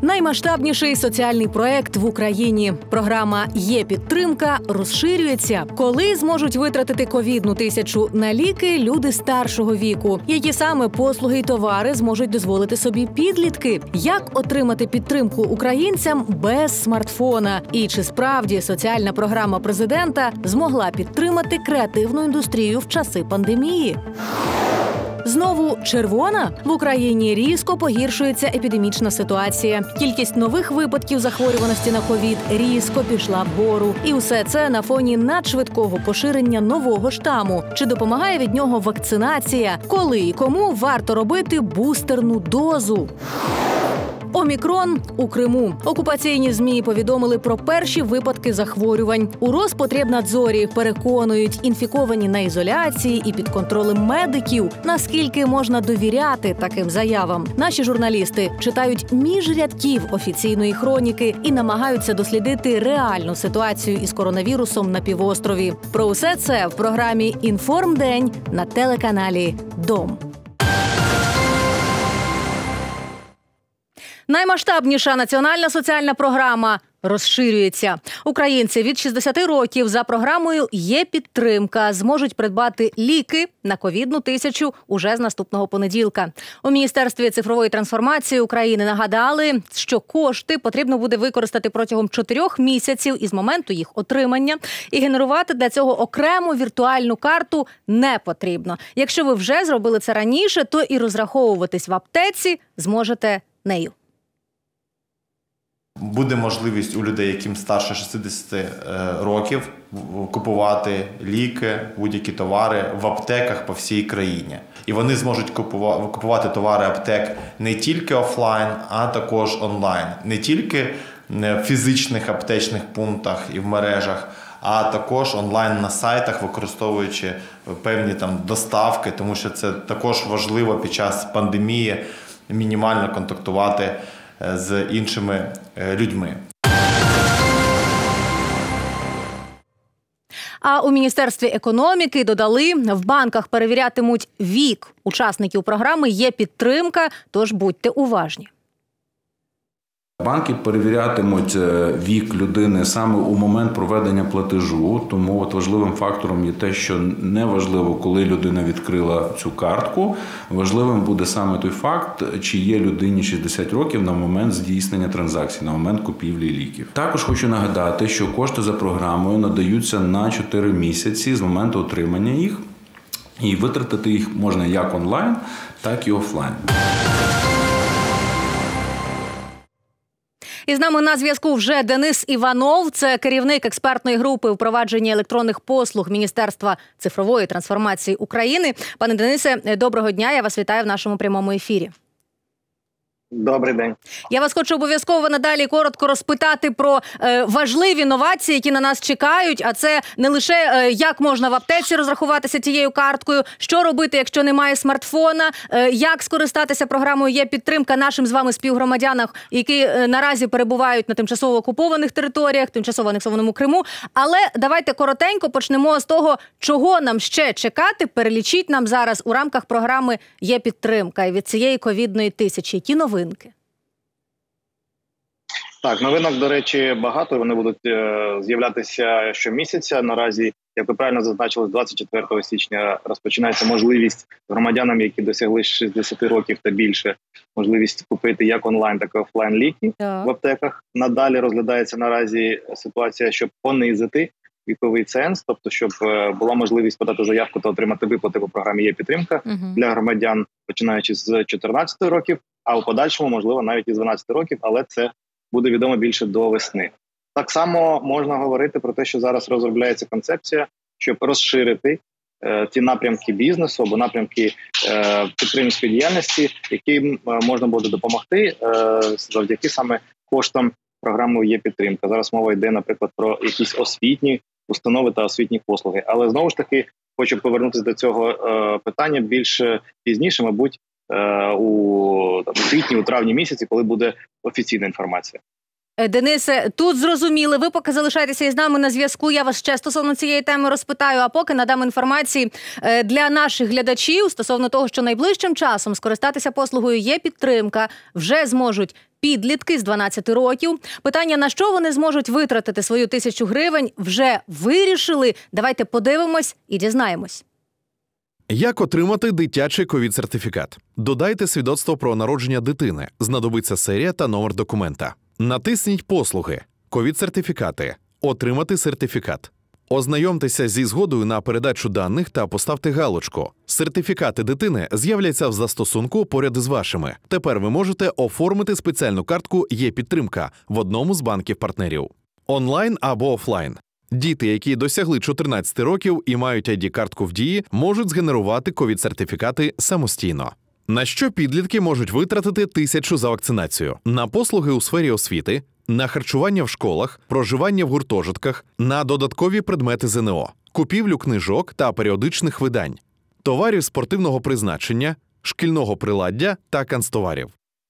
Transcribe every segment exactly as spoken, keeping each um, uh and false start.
Наймасштабніший соціальний проект в Україні. Програма «Є підтримка» розширюється. Коли зможуть витратити ковідну тисячу на ліки люди старшого віку? Які саме послуги й товари зможуть дозволити собі підлітки? Як отримати підтримку українцям без смартфона? І чи справді соціальна програма президента змогла підтримати креативну індустрію в часи пандемії? Знову червона? В Україні різко погіршується епідемічна ситуація. Кількість нових випадків захворюваності на ковід різко пішла вгору. І усе це на фоні надшвидкого поширення нового штаму. Чи допомагає від нього вакцинація? Коли і кому варто робити бустерну дозу? Омікрон у Криму. Окупаційні ЗМІ повідомили про перші випадки захворювань. У Роспотребнадзорі переконують, інфіковані на ізоляції і під контролем медиків. Наскільки можна довіряти таким заявам? Наші журналісти читають між рядків офіційної хроніки і намагаються дослідити реальну ситуацію із коронавірусом на півострові. Про усе це в програмі «Інформдень» на телеканалі «Дом». Наймасштабніша національна соціальна програма розширюється. Українці від шістдесяти років за програмою «Є підтримка» зможуть придбати ліки на ковідну тисячу уже з наступного понеділка. У Міністерстві цифрової трансформації України нагадали, що кошти потрібно буде використати протягом чотирьох місяців із моменту їх отримання, і генерувати для цього окрему віртуальну карту не потрібно. Якщо ви вже зробили це раніше, то і розраховуватись в аптеці зможете нею. Буде можливість у людей, яким старше шістдесяти років, купувати ліки, будь-які товари в аптеках по всій країні. І вони зможуть купувати товари аптек не тільки офлайн, а також онлайн. Не тільки в фізичних аптечних пунктах і в мережах, а також онлайн на сайтах, використовуючи певні там доставки, тому що це також важливо під час пандемії мінімально контактувати з іншими людьми. А у Міністерстві економіки додали, в банках перевірятимуть вік учасників програми «Є підтримка», тож будьте уважні. Банки перевірятимуть вік людини саме у момент проведення платежу, тому от важливим фактором є те, що не важливо, коли людина відкрила цю картку, важливим буде саме той факт, чи є людині шістдесят років на момент здійснення транзакцій, на момент купівлі ліків. Також хочу нагадати, що кошти за програмою надаються на чотири місяці з моменту отримання їх, і витратити їх можна як онлайн, так і офлайн. І з нами на зв'язку вже Денис Іванов, це керівник експертної групи впровадження електронних послуг Міністерства цифрової трансформації України. Пане Денисе, доброго дня, я вас вітаю в нашому прямому ефірі. Добрий день. Я вас хочу обов'язково надалі коротко розпитати про е, важливі новації, які на нас чекають, а це не лише е, як можна в аптеці розрахуватися тією карткою, що робити, якщо немає смартфона, е, як скористатися програмою «Є підтримка» нашим з вами співгромадянам, які е, наразі перебувають на тимчасово окупованих територіях, тимчасово анексованому Криму. Але давайте коротенько почнемо з того, чого нам ще чекати. Перелічіть нам зараз у рамках програми «Є підтримка» і від цієї ковідної тисячі. Які новини? Так, новинок, до речі, багато. Вони будуть е, з'являтися щомісяця. Наразі, як ви правильно зазначили, з двадцять четвертого січня розпочинається можливість громадянам, які досягли шістдесяти років та більше, можливість купити як онлайн, так і офлайн ліки в аптеках. Надалі розглядається наразі ситуація, щоб понизити віковий ценз, тобто щоб е, була можливість подати заявку та отримати виплати по програмі «Є підтримка» uh-huh. для громадян, починаючи з чотирнадцяти років, а у подальшому, можливо, навіть із дванадцяти років, але це буде відомо більше до весни. Так само можна говорити про те, що зараз розробляється концепція, щоб розширити е, ті напрямки бізнесу або напрямки е, підприємницької діяльності, яким е, можна буде допомогти е, завдяки саме коштам програми «Є підтримка». Зараз мова йде, наприклад, про якісь освітні установи та освітні послуги. Але знову ж таки хочу повернутися до цього е, питання більш пізніше, мабуть, е, у там, квітні, у травні місяці, коли буде офіційна інформація. Денисе, тут зрозуміли, ви поки залишайтеся із нами на зв'язку, я вас ще стосовно цієї теми розпитаю, а поки надам інформації для наших глядачів стосовно того, що найближчим часом скористатися послугою «Є підтримка» вже зможуть підлітки з дванадцяти років. Питання, на що вони зможуть витратити свою тисячу гривень, вже вирішили. Давайте подивимось і дізнаємось. Як отримати дитячий ковід-сертифікат? Додайте свідоцтво про народження дитини. Знадобиться серія та номер документа. Натисніть послуги, ковід-сертифікати, отримати сертифікат. Ознайомтеся зі згодою на передачу даних та поставте галочку. Сертифікати дитини з'являться в застосунку поряд із вашими. Тепер ви можете оформити спеціальну картку «Є-підтримка» в одному з банків-партнерів. Онлайн або офлайн. Діти, які досягли чотирнадцяти років і мають ай ді-картку в дії, можуть згенерувати ковід-сертифікати самостійно. На що підлітки можуть витратити тисячу за вакцинацію? На послуги у сфері освіти, на харчування в школах, проживання в гуртожитках, на додаткові предмети зе ен о, купівлю книжок та періодичних видань, товарів спортивного призначення, шкільного приладдя та канцтоварів.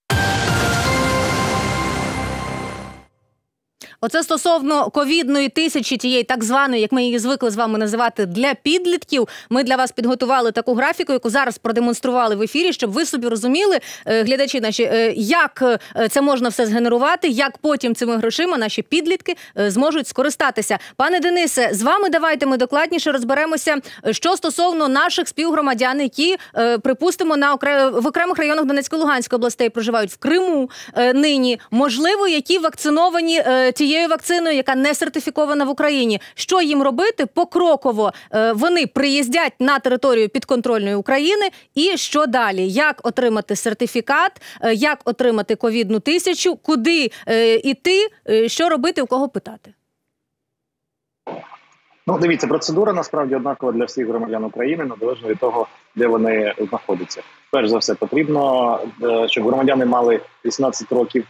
Оце стосовно ковідної тисячі, тієї так званої, як ми її звикли з вами називати, для підлітків. Ми для вас підготували таку графіку, яку зараз продемонстрували в ефірі, щоб ви собі розуміли, глядачі наші, як це можна все згенерувати, як потім цими грошима наші підлітки зможуть скористатися. Пане Денисе, з вами давайте ми докладніше розберемося, що стосовно наших співгромадян, які, припустимо, на окрем... в окремих районах Донецької, Луганської областей проживають, в Криму нині, можливо, які вакциновані тією вакциною, яка не сертифікована в Україні. Що їм робити? Покроково вони приїздять на територію підконтрольної України. І що далі? Як отримати сертифікат? Як отримати ковідну тисячу? Куди йти? Що робити? У кого питати? Ну, дивіться, процедура насправді однакова для всіх громадян України, незалежно від того, де вони знаходяться. Перш за все, потрібно, щоб громадяни мали вісімнадцять років,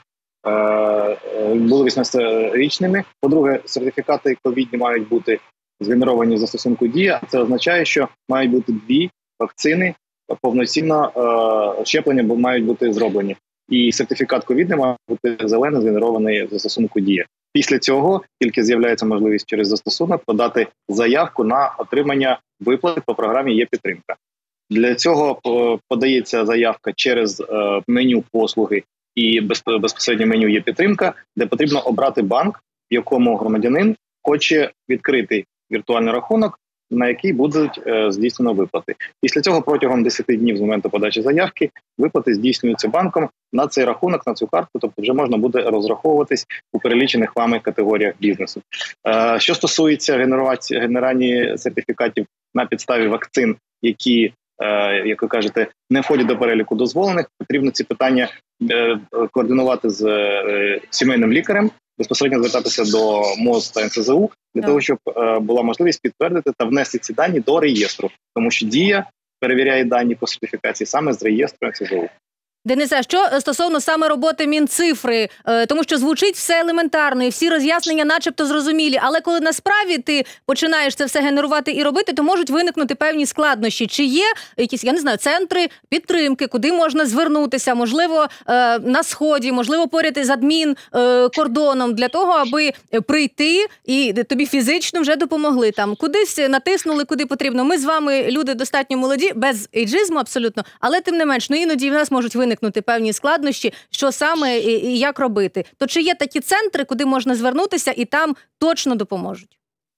були вісімнадцятирічними. По-друге, сертифікати ковідні мають бути згенеровані в застосунку «Дія». Це означає, що мають бути дві вакцини, повноцінно е, щеплення мають бути зроблені. І сертифікат ковідний має бути зелений, згенерований в застосунку «Дія». Після цього тільки з'являється можливість через застосунок подати заявку на отримання виплати по програмі «Є-підтримка». Для цього подається заявка через е, меню послуги і безпосередньо меню «Є-підтримка», де потрібно обрати банк, в якому громадянин хоче відкрити віртуальний рахунок, на який будуть е, здійснено виплати. Після цього протягом десяти днів з моменту подачі заявки виплати здійснюються банком на цей рахунок, на цю картку, тобто вже можна буде розраховуватись у перелічених вами категоріях бізнесу. Е, що стосується генерації сертифікатів на підставі вакцин, які, е, як ви кажете, не входять до переліку дозволених, потрібно ці питання е, координувати з е, сімейним лікарем, безпосередньо звертатися до МОЗ та ен ес зе у для так. того, щоб е, була можливість підтвердити та внести ці дані до реєстру, тому що «Дія» перевіряє дані по сертифікації саме з реєстру ен ес зе у. Денисе, що стосовно саме роботи Мінцифри, тому що звучить все елементарно і всі роз'яснення начебто зрозумілі, але коли насправді ти починаєш це все генерувати і робити, то можуть виникнути певні складнощі. Чи є якісь, я не знаю, центри підтримки, куди можна звернутися, можливо, на Сході, можливо, поряд із адмінкордоном, для того, аби прийти і тобі фізично вже допомогли там. Кудись натиснули, куди потрібно. Ми з вами люди достатньо молоді, без ейджизму абсолютно, але тим не менш, ну іноді в нас можуть виникнути певні складнощі, що саме і, і як робити. То чи є такі центри, куди можна звернутися і там точно допоможуть?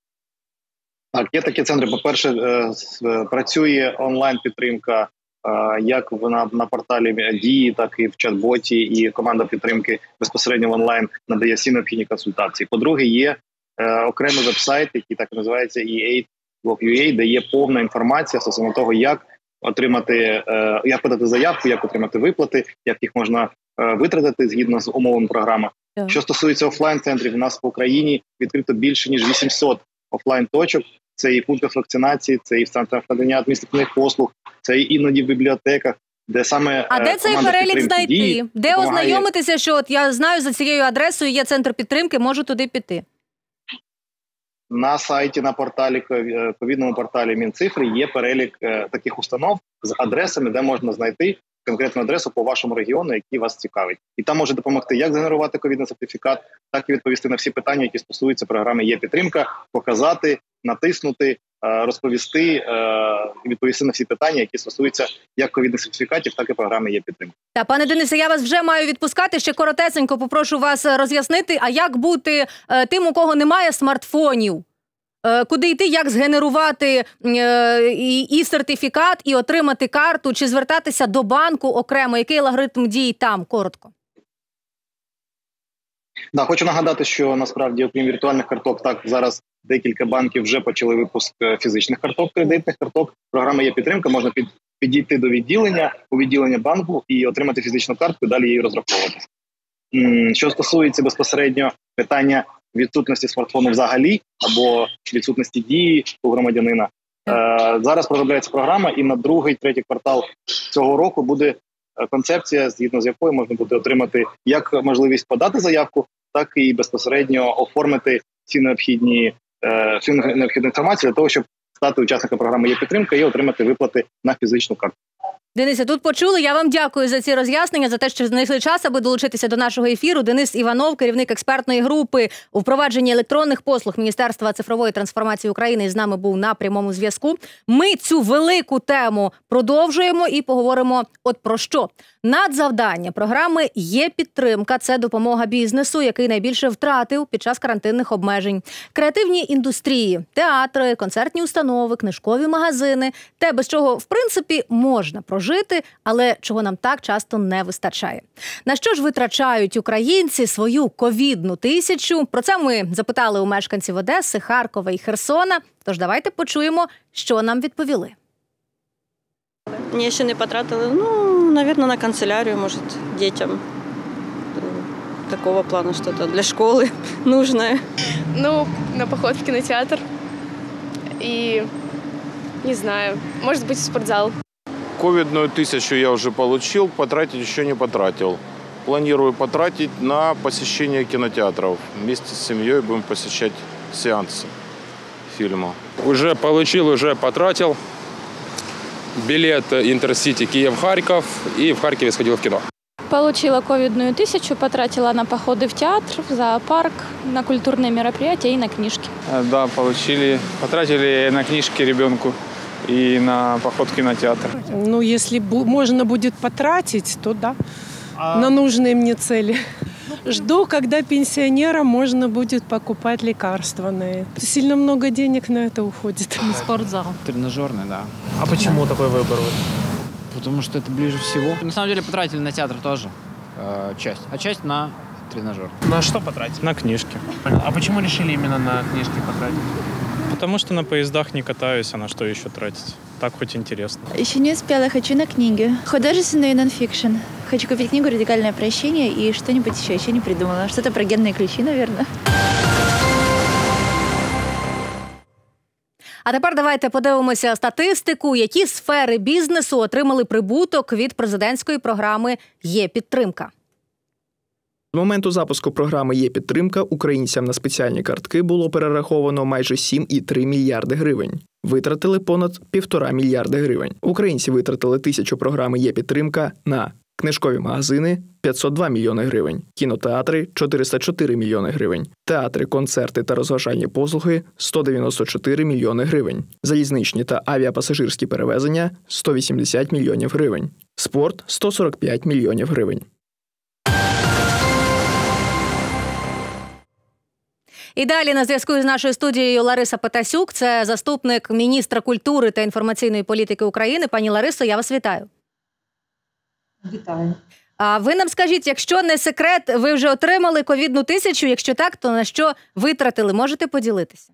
Так, є такі центри. По-перше, працює онлайн-підтримка як на, на порталі «Дії», так і в чат-боті, і команда підтримки безпосередньо в онлайн надає всі необхідні консультації. По-друге, є окремий веб-сайт, який так називається і ейт крапка ю а, де є повна інформація стосовно того, як отримати, як подати заявку, як отримати виплати, як їх можна витратити згідно з умовами програми. Yeah. Що стосується офлайн-центрів, у нас в Україні відкрито більше, ніж вісімсот офлайн-точок. Це і в пунктах вакцинації, це і в центрах надання адміністративних послуг, це і іноді в бібліотеках, де саме А де цей перелік знайти? Дії де допомагає... ознайомитися, що от я знаю, за цією адресою є центр підтримки, можу туди піти? На сайті, на порталі, ковідному порталі Мінцифри є перелік е, таких установ з адресами, де можна знайти конкретну адресу по вашому регіону, який вас цікавить. І там може допомогти як згенерувати ковідний сертифікат, так і відповісти на всі питання, які стосуються програми «Є-підтримка», показати, натиснути, розповісти і відповісти на всі питання, які стосуються як ковідних сертифікатів, так і програми «Є-підтримка». Та, пане Денисе, я вас вже маю відпускати. Ще коротесенько попрошу вас роз'яснити, а як бути тим, у кого немає смартфонів? Куди йти, як згенерувати і сертифікат, і отримати карту, чи звертатися до банку окремо? Який алгоритм дій там? Коротко. Да, хочу нагадати, що насправді, окрім віртуальних карток, так зараз декілька банків вже почали випуск фізичних карток, кредитних карток. Програма «Є-підтримка», можна під, підійти до відділення, у відділення банку і отримати фізичну картку, далі її розраховуватися. Що стосується безпосередньо питання відсутності смартфону взагалі, або відсутності дії у громадянина, е, зараз розробляється програма, і на другий, третій квартал цього року буде концепція, згідно з якою можна буде отримати як можливість подати заявку, так і безпосередньо оформити всі необхідні, е, всю необхідну інформацію для того, щоб стати учасником програми «Є-підтримка» і отримати виплати на фізичну картку. Денисе, тут почули. Я вам дякую за ці роз'яснення, за те, що знайшли час, аби долучитися до нашого ефіру. Денис Іванов, керівник експертної групи у впровадженні електронних послуг Міністерства цифрової трансформації України, з нами був на прямому зв'язку. Ми цю велику тему продовжуємо і поговоримо от про що. Надзавдання програми «Є-підтримка» – це допомога бізнесу, який найбільше втратив під час карантинних обмежень. Креативні індустрії, театри, концертні установи, книжкові магазини – те, без чого, в принципі, можна прожити. Жити, але чого нам так часто не вистачає. На що ж витрачають українці свою ковідну тисячу? Про це ми запитали у мешканців Одеси, Харкова і Херсона. Тож давайте почуємо, що нам відповіли. Ні, ще не потратили. Ну, мабуть, на канцелярію, може, дітям. Такого плану щось для школи нужне. Ну, на поход в кинотеатр. И, не знаю, может быть, в спортзал. Ковидную тысячу я уже получил, потратить еще не потратил. Планирую потратить на посещение кинотеатров. Вместе с семьей будем посещать сеансы фильма. Уже получил, уже потратил. Билет Интерсити Киев-Харьков и в Харькове сходил в кино. Получила ковидную тысячу, потратила на походы в театр, в зоопарк, на культурные мероприятия и на книжки. Да, получили. Потратили на книжки ребенку и на поход в кинотеатр. Ну, если можно будет потратить, то да, а... на нужные мне цели. Жду, когда пенсионерам можно будет покупать лекарства на это. Сильно много денег на это уходит. Спортзал. Тренажерный, да. А почему да. такой выбор? Потому что это ближе всего. На самом деле потратили на театр тоже э, часть, а часть на тренажер. На что потратить? На книжки. А почему решили именно на книжки потратить? Потому что на поездах не катаюсь, а на что еще тратить? Так хоть интересно. Еще не успела, хочу на книги. Художественную и нонфикшн. Хочу купить книгу «Радикальное прощение» и что-нибудь еще, еще не придумала. Что-то про генные ключи, наверное. А тепер давайте подивимося статистику, які сфери бізнесу отримали прибуток від президентської програми «Є-підтримка». З моменту запуску програми «Є-підтримка» українцям на спеціальні картки було перераховано майже сім цілих три мільярди гривень. Витратили понад півтора мільярди гривень. Українці витратили тисячу програми «Є-підтримка» на книжкові магазини – п'ятсот два мільйони гривень, кінотеатри – чотириста чотири мільйони гривень, театри, концерти та розважальні послуги – сто дев'яносто чотири мільйони гривень, залізничні та авіапасажирські перевезення – сто вісімдесят мільйонів гривень, спорт – сто сорок п'ять мільйонів гривень. І далі на зв'язку з нашою студією Лариса Патасюк, це заступник міністра культури та інформаційної політики України. Пані Ларисо, я вас вітаю. Вітаю. А ви нам скажіть, якщо не секрет, ви вже отримали ковідну тисячу, якщо так, то на що витратили? Можете поділитися?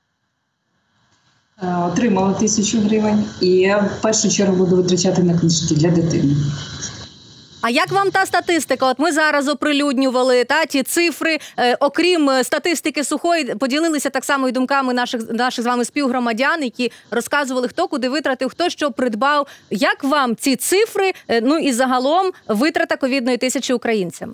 Отримала тисячу гривень і в першу чергу буду витрачати на книжки для дитини. А як вам та статистика? От ми зараз оприлюднювали та, ті цифри, е, окрім статистики сухої, поділилися так само і думками наших, наших з вами співгромадян, які розказували, хто куди витратив, хто що придбав. Як вам ці цифри, е, ну і загалом витрата ковідної тисячі українцями?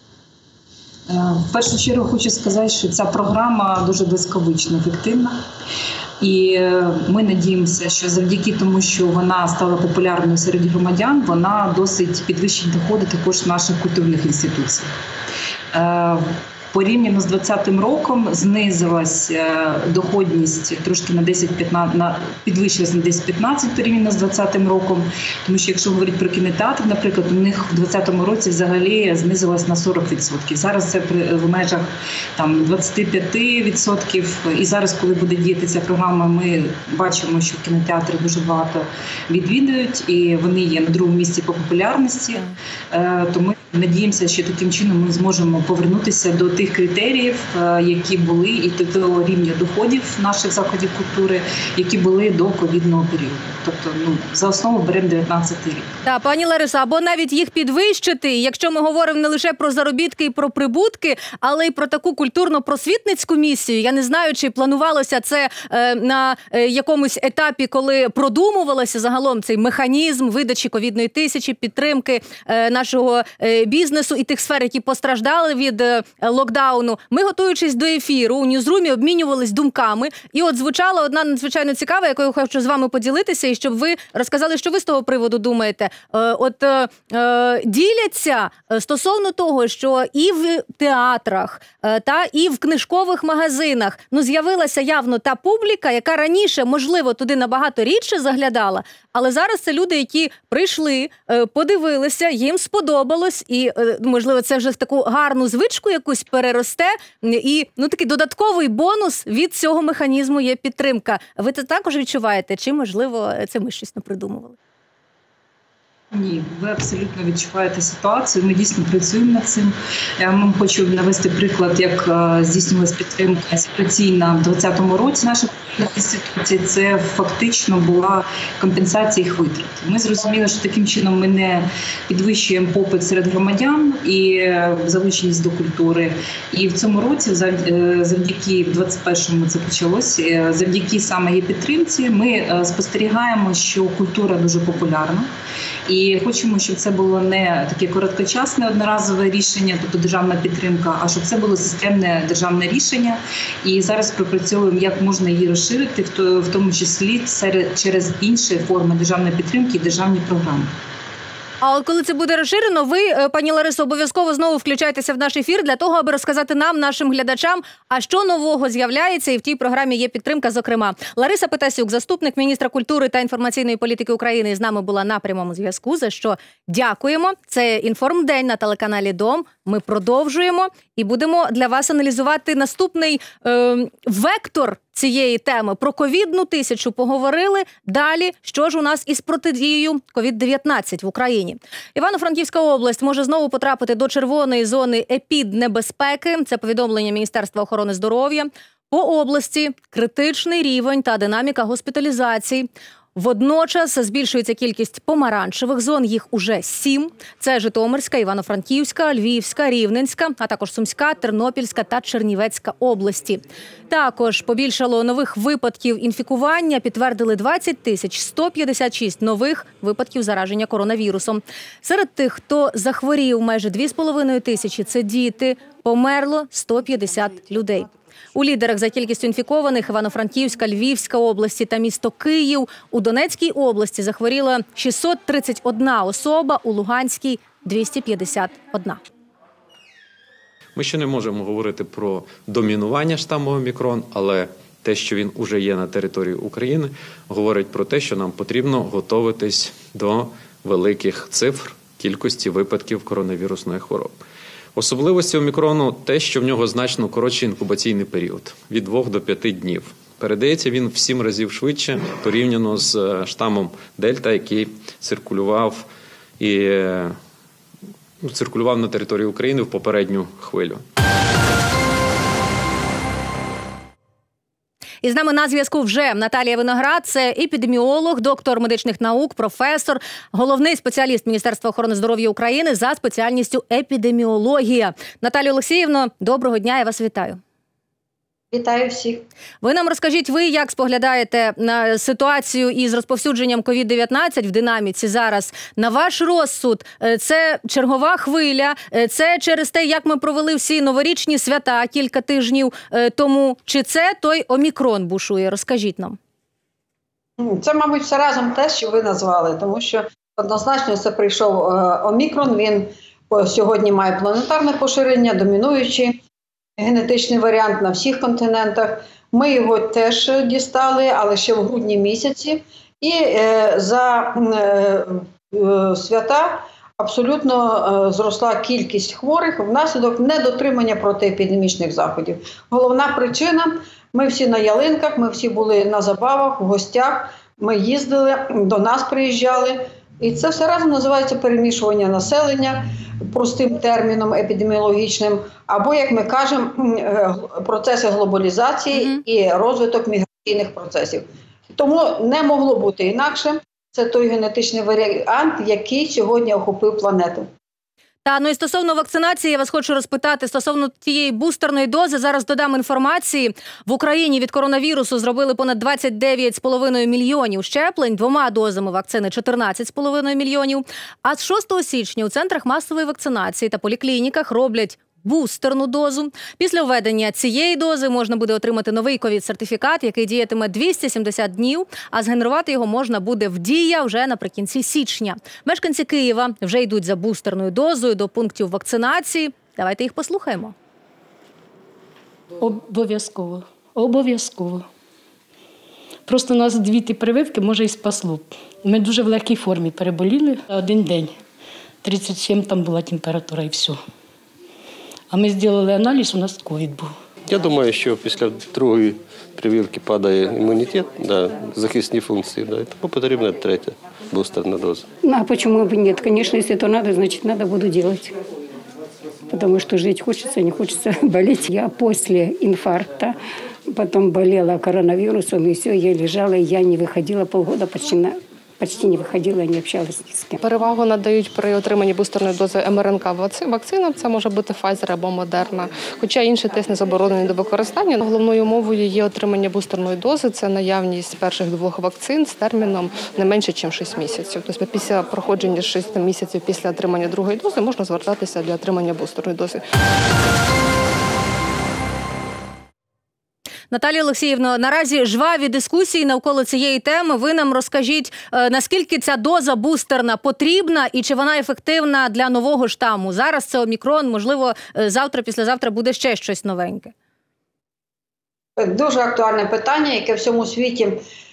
В першу чергу хочу сказати, що ця програма дуже блискавично ефективна. І ми надіємося, що завдяки тому, що вона стала популярною серед громадян, вона досить підвищить доходи також наших культурних інституцій. порівняно з двадцятим роком знизилась доходність трошки на десять-п'ятнадцять, підвищилась на десять-п'ятнадцять порівняно з двадцятим роком. Тому що якщо говорити про кінотеатр, наприклад, у них в двадцятому році взагалі знизилась на сорок відсотків. Зараз це в межах там двадцять п'ять відсотків. І зараз, коли буде діяти ця програма, ми бачимо, що кінотеатри дуже багато відвідують, і вони є на другому місці по популярності. То ми надіємося, що таким чином ми зможемо повернутися до тих критеріїв, які були, і до того рівня доходів наших закладів культури, які були до ковідного періоду. Тобто, ну, за основу беремо дев'ятнадцятий рік. Так, пані Ларисо, або навіть їх підвищити, якщо ми говоримо не лише про заробітки і про прибутки, але й про таку культурно-просвітницьку місію. Я не знаю, чи планувалося це е, на е, якомусь етапі, коли продумувалося загалом цей механізм видачі ковідної тисячі, підтримки е, нашого е, бізнесу і тих сфер, які постраждали від е, локдауну. Ми, готуючись до ефіру, у Ньюзрумі обмінювались думками. І от звучала одна надзвичайно цікава, якою хочу з вами поділитися, і щоб ви розказали, що ви з того приводу думаєте. Е, от е, е, діляться стосовно того, що і в театрах, е, та і в книжкових магазинах ну, з'явилася явно та публіка, яка раніше, можливо, туди набагато рідше заглядала, але зараз це люди, які прийшли, е, подивилися, їм сподобалось, і, е, можливо, це вже в таку гарну звичку якусь переросте, і ну, такий додатковий бонус від цього механізму є підтримка. Ви це також відчуваєте? Чи, можливо, це ми щось напридумували? Ні, ви абсолютно відчуваєте ситуацію. Ми дійсно працюємо над цим. Я вам хочу навести приклад, як здійснювалася підтримка ситуаційна в двадцятому році наших інституцій. Це фактично була компенсація їх витрат. Ми зрозуміли, що таким чином ми не підвищуємо попит серед громадян і залученість до культури. І в цьому році, завдяки, в двадцять першому це почалося, завдяки саме її підтримці, ми спостерігаємо, що культура дуже популярна. І хочемо, щоб це було не таке короткочасне одноразове рішення, тобто державна підтримка, а щоб це було системне державне рішення. І зараз пропрацьовуємо, як можна її розширити, в тому числі через інші форми державної підтримки і державні програми. А от коли це буде розширено, ви, пані Ларисо, обов'язково знову включайтеся в наш ефір для того, аби розказати нам, нашим глядачам, а що нового з'являється, і в тій програмі є підтримка, зокрема. Лариса Петасюк, заступник міністра культури та інформаційної політики України, з нами була на прямому зв'язку, за що дякуємо. Це «Інформдень» на телеканалі «Дом». Ми продовжуємо і будемо для вас аналізувати наступний е, вектор цієї теми. Про ковідну тисячу поговорили. Далі, що ж у нас із протидією ковід дев'ятнадцять в Україні. Івано-Франківська область може знову потрапити до червоної зони епіднебезпеки. Це повідомлення Міністерства охорони здоров'я. По області критичний рівень та динаміка госпіталізацій. Водночас збільшується кількість помаранчевих зон, їх уже сім. Це Житомирська, Івано-Франківська, Львівська, Рівненська, а також Сумська, Тернопільська та Чернівецька області. Також побільшало нових випадків інфікування, підтвердили двадцять тисяч сто п'ятдесят шість нових випадків зараження коронавірусом. Серед тих, хто захворів, майже дві з половиною тисячі – це діти, померло сто п'ятдесят людей. У лідерах за кількістю інфікованих Івано-Франківська, Львівська області та місто Київ. У Донецькій області захворіла шістсот тридцять одна особа, у Луганській – двісті п'ятдесят одна. Ми ще не можемо говорити про домінування штаму Омікрон, але те, що він уже є на території України, говорить про те, що нам потрібно готуватись до великих цифр кількості випадків коронавірусної хвороби. Особливості омікрону те, що в нього значно коротший інкубаційний період – від двох до п'яти днів. Передається він в сім разів швидше порівняно з штамом Дельта, який циркулював і ну, циркулював на території України в попередню хвилю. І з нами на зв'язку вже Наталія Виноград, це епідеміолог, доктор медичних наук, професор, головний спеціаліст Міністерства охорони здоров'я України за спеціальністю епідеміологія. Наталія Олексіївна, доброго дня, я вас вітаю. Вітаю всіх. Ви нам розкажіть, ви як споглядаєте на ситуацію із розповсюдженням ковід дев'ятнадцять в динаміці зараз? На ваш розсуд, це чергова хвиля, це через те, як ми провели всі новорічні свята кілька тижнів тому, чи це той омікрон бушує? Розкажіть нам. Це, мабуть, все разом те, що ви назвали, тому що однозначно це прийшов омікрон, він сьогодні має планетарне поширення, домінуючи. генетичний варіант на всіх континентах. Ми його теж дістали, але ще в грудні місяці. І е, за е, е, свята абсолютно е, зросла кількість хворих внаслідок недотримання протиепідемічних заходів. Головна причина – ми всі на ялинках, ми всі були на забавах, в гостях, ми їздили, до нас приїжджали. І це все разом називається перемішування населення, простим терміном епідеміологічним, або, як ми кажемо, процеси глобалізації mm-hmm. і розвиток міграційних процесів. Тому не могло бути інакше. Це той генетичний варіант, який сьогодні охопив планету. Та, ну і стосовно вакцинації, я вас хочу розпитати, стосовно тієї бустерної дози, зараз додам інформації. В Україні від коронавірусу зробили понад двадцять дев'ять з половиною мільйонів щеплень, двома дозами вакцини чотирнадцять з половиною мільйонів. А з шостого січня у центрах масової вакцинації та поліклініках роблять бустерну дозу. Після введення цієї дози можна буде отримати новий ковід-сертифікат, який діятиме двісті сімдесят днів, а згенерувати його можна буде в Дія вже наприкінці січня. Мешканці Києва вже йдуть за бустерною дозою до пунктів вакцинації. Давайте їх послухаємо. Обов'язково. Обов'язково. Просто нас дві-три прививки, може, і спасло. Ми дуже в легкій формі переболіли один день. тридцять сім там була температура і все. А ми зробили аналіз, у нас ковід був. Я думаю, що після другої прививки падає імунітет, да, захисні функції, да, тому потрібна третя бустерна доза. Ну, а чому б ні? Звісно, якщо то треба, значить, треба буду робити. Тому що жити хочеться, не хочеться боліти. Я після інфаркту, потім боліла коронавірусом, і все, я лежала, і я не виходила полгода почти на... Почти не виходила, не общалась ні з ким. Перевагу надають при отриманні бустерної дози ем ер ен ка вакцинам. Це може бути Pfizer або Moderna. Хоча інший тест не заборонений до використання. Головною умовою є отримання бустерної дози. Це наявність перших двох вакцин з терміном не менше, ніж шість місяців. Тобто після проходження шести місяців після отримання другої дози можна звертатися для отримання бустерної дози. Наталія Олексіївна, наразі жваві дискусії навколо цієї теми. Ви нам розкажіть, наскільки ця доза бустерна потрібна і чи вона ефективна для нового штаму? Зараз це омікрон, можливо, завтра, післязавтра буде ще щось новеньке. Дуже актуальне питання, яке в всьому світі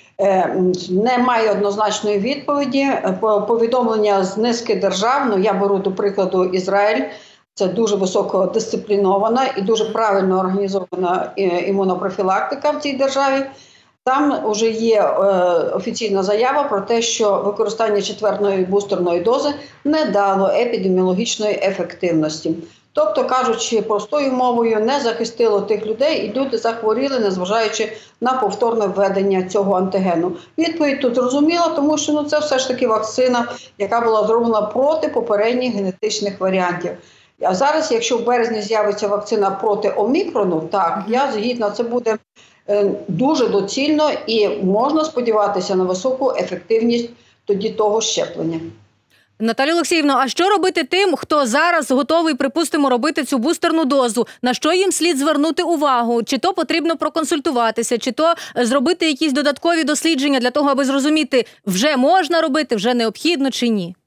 не має однозначної відповіді. Повідомлення з низки держав, ну я беру до прикладу Ізраїль, це дуже високодисциплінована і дуже правильно організована імунопрофілактика в цій державі. Там вже є е, офіційна заява про те, що використання четвертої бустерної дози не дало епідеміологічної ефективності. Тобто, кажучи простою мовою, не захистило тих людей, і люди захворіли, незважаючи на повторне введення цього антигену. Відповідь тут зрозуміла, тому що ну, це все ж таки вакцина, яка була зроблена проти попередніх генетичних варіантів. А зараз, якщо в березні з'явиться вакцина проти омікрону, так, я згідна, це буде е, дуже доцільно і можна сподіватися на високу ефективність тоді того щеплення. Наталія Олексіївна, а що робити тим, хто зараз готовий, припустимо, робити цю бустерну дозу? На що їм слід звернути увагу? Чи то потрібно проконсультуватися, чи то зробити якісь додаткові дослідження для того, аби зрозуміти, вже можна робити, вже необхідно чи ні?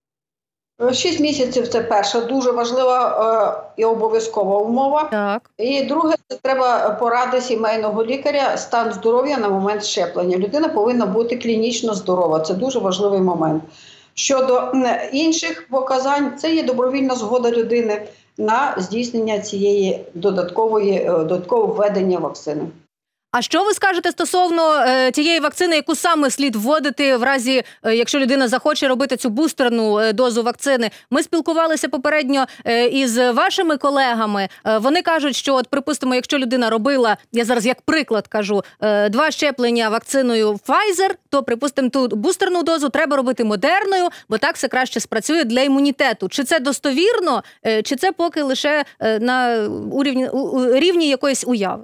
Шість місяців – це перша дуже важлива е, і обов'язкова умова. Так. І друге – це треба поради сімейного лікаря, стан здоров'я на момент щеплення. Людина повинна бути клінічно здорова. Це дуже важливий момент. Щодо інших показань, це є добровільна згода людини на здійснення цієї додаткової, додаткового введення вакцини. А що ви скажете стосовно е, тієї вакцини, яку саме слід вводити в разі, е, якщо людина захоче робити цю бустерну е, дозу вакцини? Ми спілкувалися попередньо е, із вашими колегами. Е, вони кажуть, що, от, припустимо, якщо людина робила, я зараз як приклад кажу, е, два щеплення вакциною Pfizer, то, припустимо, ту бустерну дозу треба робити модерною, бо так все краще спрацює для імунітету. Чи це достовірно, е, чи це поки лише е, на урівні, у, рівні якоїсь уяви?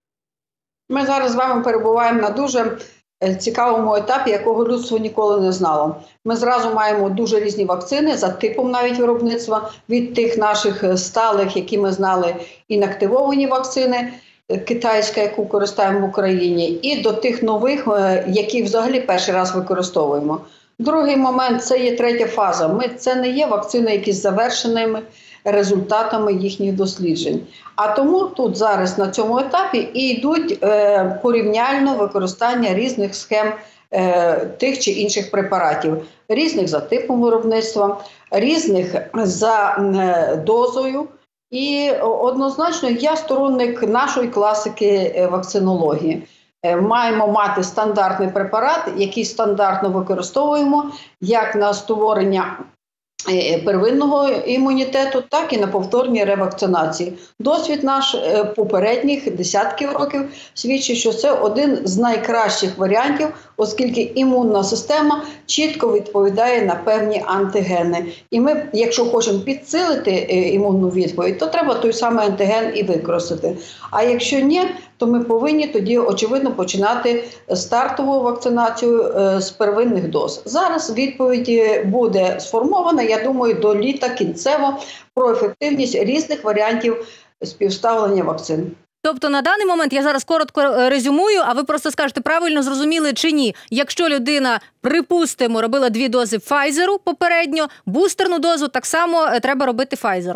Ми зараз з вами перебуваємо на дуже цікавому етапі, якого людство ніколи не знало. Ми зразу маємо дуже різні вакцини, за типом навіть виробництва, від тих наших сталих, які ми знали, інактивовані вакцини, китайська, яку користуємо в Україні, і до тих нових, які взагалі перший раз використовуємо. Другий момент – це є третя фаза. Ми, це не є вакцини, які з завершеними результатами їхніх досліджень. А тому тут зараз на цьому етапі і йдуть е, порівняльно використання різних схем е, тих чи інших препаратів, різних за типом виробництва, різних за е, дозою. І однозначно я сторонник нашої класики вакцинології. Маємо мати стандартний препарат, який стандартно використовуємо як на створення первинного імунітету, так і на повторні ревакцинації. Досвід наш попередніх десятків років свідчить, що це один з найкращих варіантів, оскільки імунна система чітко відповідає на певні антигени. І ми, якщо хочемо підсилити імунну відповідь, то треба той самий антиген і використати. А якщо ні, то ми повинні тоді, очевидно, починати стартову вакцинацію з первинних доз. Зараз відповідь буде сформована, я думаю, до літа кінцево про ефективність різних варіантів співставлення вакцин. Тобто на даний момент, я зараз коротко резюмую, а ви просто скажете, правильно зрозуміли чи ні. Якщо людина, припустимо, робила дві дози Pfizer попередньо, бустерну дозу так само треба робити Pfizer.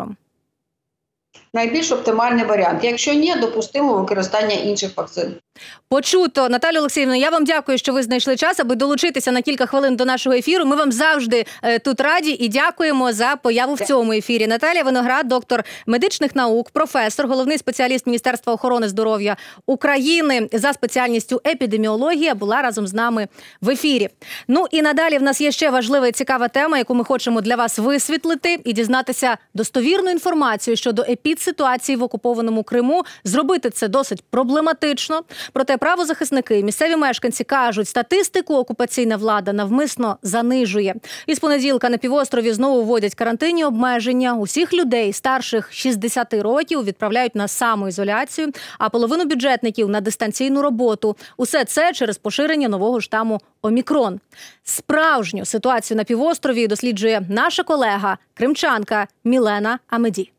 Найбільш оптимальний варіант. Якщо ні, допустимо використання інших вакцин. Почуто. Наталія Олексіївна, я вам дякую, що ви знайшли час, аби долучитися на кілька хвилин до нашого ефіру. Ми вам завжди е, тут раді і дякуємо за появу в цьому ефірі. Наталія Виноград, доктор медичних наук, професор, головний спеціаліст Міністерства охорони здоров'я України за спеціальністю епідеміологія, була разом з нами в ефірі. Ну і надалі в нас є ще важлива і цікава тема, яку ми хочемо для вас висвітлити і дізнатися достовірну інформацію щодо епідситуації в окупованому Криму. Зробити це досить проблематично. Проте правозахисники, місцеві мешканці кажуть, статистику окупаційна влада навмисно занижує. Із понеділка на півострові знову вводять карантинні обмеження. Усіх людей старших шістдесят років відправляють на самоізоляцію, а половину бюджетників на дистанційну роботу. Усе це через поширення нового штаму Омікрон. Справжню ситуацію на півострові досліджує наша колега, кримчанка Мілена Амеді.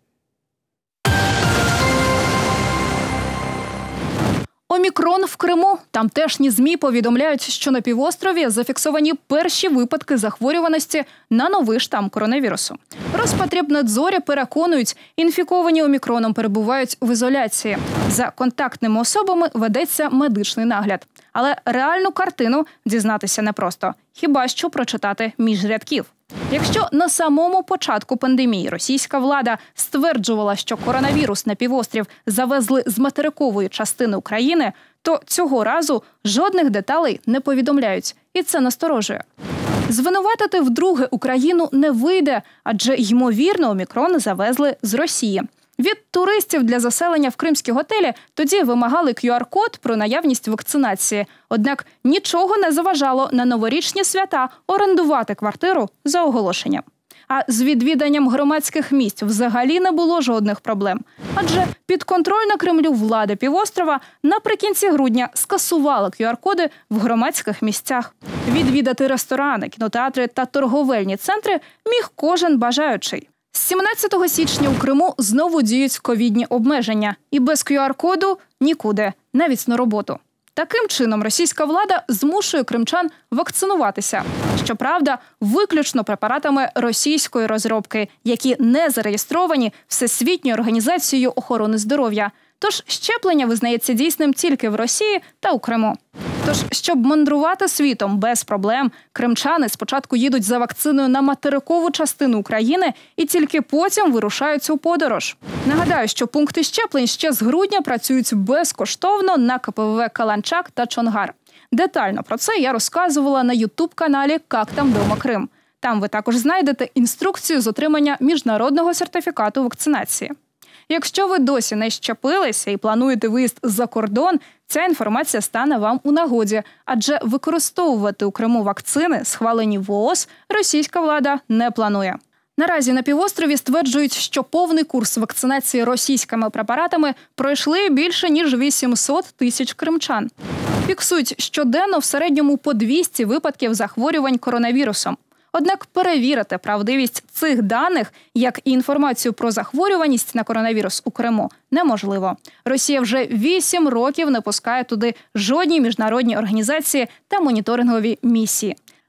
Омікрон в Криму. Тамтешні ЗМІ повідомляють, що на півострові зафіксовані перші випадки захворюваності на новий штам коронавірусу. Роспотребнадзорі переконують, інфіковані омікроном перебувають в ізоляції. За контактними особами ведеться медичний нагляд. Але реальну картину дізнатися непросто. Хіба що прочитати між рядків. Якщо на самому початку пандемії російська влада стверджувала, що коронавірус на півострів завезли з материкової частини України, то цього разу жодних деталей не повідомляють. І це насторожує. Звинуватити вдруге Україну не вийде, адже, ймовірно, омікрон завезли з Росії. Від туристів для заселення в кримські готелі тоді вимагали кю ар код про наявність вакцинації. Однак нічого не заважало на новорічні свята орендувати квартиру за оголошенням. А з відвіданням громадських місць взагалі не було жодних проблем. Адже підконтрольна Кремлю влада півострова наприкінці грудня скасувала кю ар коди в громадських місцях. Відвідати ресторани, кінотеатри та торговельні центри міг кожен бажаючий. З сімнадцятого січня у Криму знову діють ковідні обмеження. І без кю ар коду нікуди, навіть на роботу. Таким чином російська влада змушує кримчан вакцинуватися. Щоправда, виключно препаратами російської розробки, які не зареєстровані Всесвітньою організацією охорони здоров'я. Тож щеплення визнається дійсним тільки в Росії та у Криму. Тож, щоб мандрувати світом без проблем, кримчани спочатку їдуть за вакциною на материкову частину України і тільки потім вирушають у подорож. Нагадаю, що пункти щеплень ще з грудня працюють безкоштовно на ка пе ве ве Каланчак та Чонгар. Детально про це я розказувала на ютуб-каналі «Как там дома Крим». Там ви також знайдете інструкцію з отримання міжнародного сертифікату вакцинації. Якщо ви досі не щепилися і плануєте виїзд за кордон, ця інформація стане вам у нагоді, адже використовувати у Криму вакцини, схвалені в о о ес, російська влада не планує. Наразі на півострові стверджують, що повний курс вакцинації російськими препаратами пройшли більше ніж вісімсот тисяч кримчан. Фіксують щоденно в середньому по двісті випадків захворювань коронавірусом. Однак перевірити правдивість цих даних, як і інформацію про захворюваність на коронавірус у Криму, неможливо. Росія вже вісім років не пускає туди жодні міжнародні організації та моніторингові місії.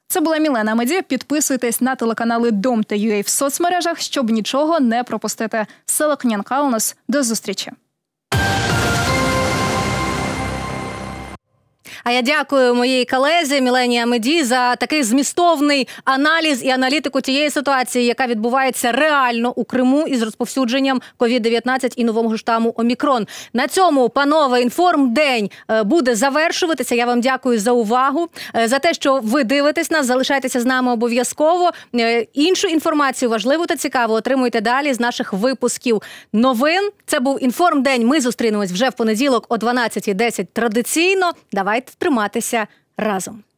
Це була Мілена Амеді. Підписуйтесь на телеканали Дом та ю а в соцмережах, щоб нічого не пропустити. Селокнян Каунас. До зустрічі. А я дякую моїй колезі Мілені Амеді за такий змістовний аналіз і аналітику тієї ситуації, яка відбувається реально у Криму із розповсюдженням ковід дев'ятнадцять і нового штаму Омікрон. На цьому, панове, інформдень буде завершуватися. Я вам дякую за увагу, за те, що ви дивитесь нас. Залишайтеся з нами обов'язково. Іншу інформацію важливу та цікаву отримуйте далі з наших випусків новин. Це був інформдень. Ми зустрінемось вже в понеділок о дванадцятій десять традиційно. Давайте триматися разом.